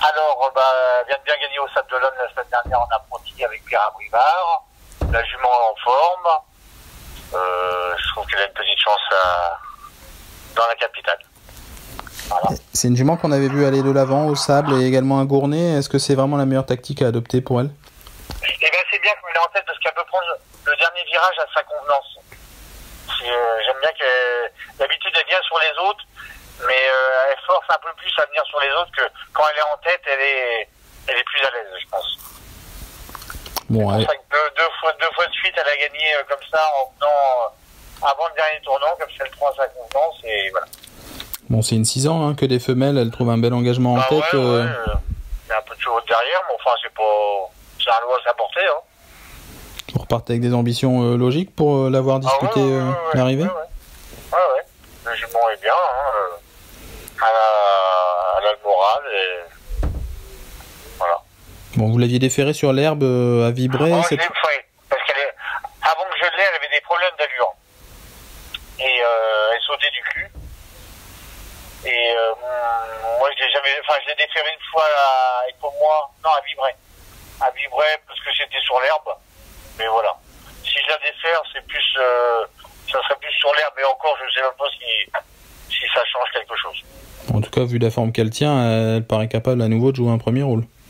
Alors, elle vient de bien gagner au Sable d'Olonne la semaine dernière en apprenti avec Pierre Abrivard. La jument est en forme. Je trouve qu'elle a une petite chance dans la capitale. Voilà. C'est une jument qu'on avait vu aller de l'avant au Sable et également à Gournay. Est-ce que c'est vraiment la meilleure tactique à adopter pour elle? Eh bien, c'est bien qu'on l'ait en tête parce qu'elle peut prendre le dernier virage à sa convenance. J'aime bien que d'habitude elle vient sur les autres, mais elle force un peu plus à venir sur les autres que quand elle est en tête, elle est plus à l'aise, je pense. Bon, c'est pour ça que deux fois de suite, elle a gagné comme ça en venant avant le dernier tournant, comme ça elle prend à sa convenance et voilà. Bon, c'est une 6 ans que des femelles, elles trouvent un bel engagement en tête. Il y a un peu de chevaux derrière, mais enfin c'est un lot à sa portée. Hein. Vous repartez avec des ambitions logiques pour l'avoir disputé l'arrivée. Ouais. Le jument est bien. Elle a le moral et voilà. Bon, vous l'aviez déféré sur l'herbe à Vibray. Parce avant que je l'ai, elle avait des problèmes d'allure. Et elle sautait du cul. Et moi, je l'ai déféré une fois à Vibray. À Vibray, parce que c'était sur l'herbe. Mais voilà. Si je la défère, c'est plus, ça serait plus sur l'herbe. Et encore, je ne sais même pas si ça change quelque chose. En tout cas, vu la forme qu'elle tient, elle paraît capable à nouveau de jouer un premier rôle.